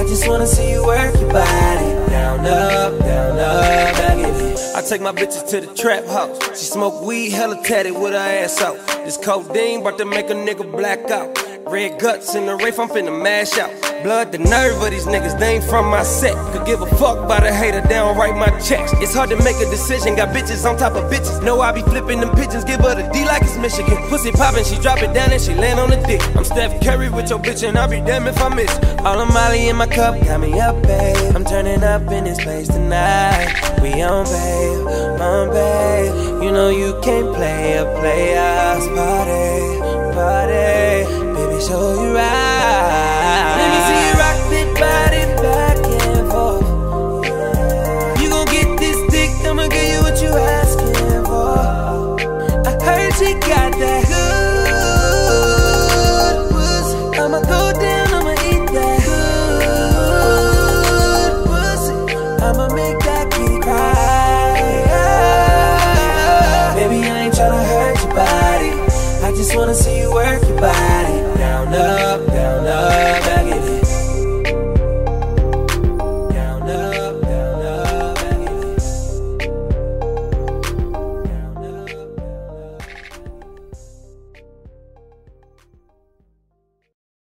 just wanna see you work your body. Down, up, back in it. I take my bitches to the trap house. She smoke weed, hella tatted with her ass out. This codeine bout to make a nigga black out. Red guts in the rafe, I'm finna mash out. Blood the nerve of these niggas, they ain't from my set. Could give a fuck about a hater, they don't write my checks. It's hard to make a decision, got bitches on top of bitches. Know I be flipping them pigeons, give her the D like it's Michigan. Pussy poppin', she drop it down and she land on the dick. I'm Steph Curry with your bitch and I'll be damned if I miss. All the Molly in my cup got me up, babe. I'm turning up in this place tonight. We on, babe, you know you can't play a playoffs party. Baby, show you right. Let me see you rock that body back and forth. You gon' get this dick, I'ma give you what you asking for. I heard she got that good pussy. I'ma go down, I'ma eat that good pussy. I'ma make that kitty cry. Baby, I ain't tryna hurt your body, I just wanna see you work